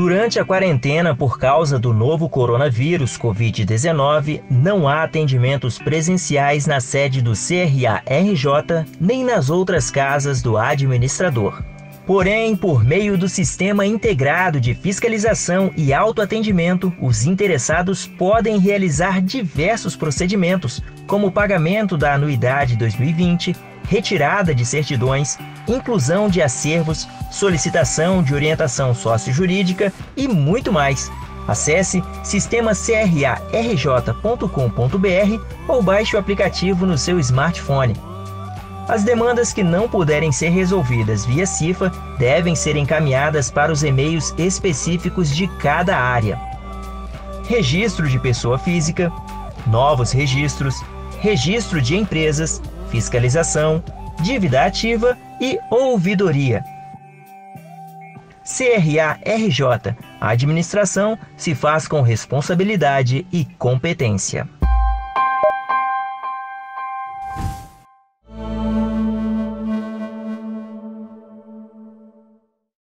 Durante a quarentena por causa do novo coronavírus Covid-19, não há atendimentos presenciais na sede do CRA-RJ nem nas outras casas do administrador. Porém, por meio do Sistema Integrado de Fiscalização e Autoatendimento, os interessados podem realizar diversos procedimentos, como o pagamento da anuidade 2020, retirada de certidões, inclusão de acervos, solicitação de orientação sócio-jurídica e muito mais. Acesse sistemacrarj.com.br ou baixe o aplicativo no seu smartphone. As demandas que não puderem ser resolvidas via CIFA devem ser encaminhadas para os e-mails específicos de cada área. Registro de pessoa física, novos registros, registro de empresas, fiscalização, dívida ativa e ouvidoria. CRA-RJ. A administração se faz com responsabilidade e competência.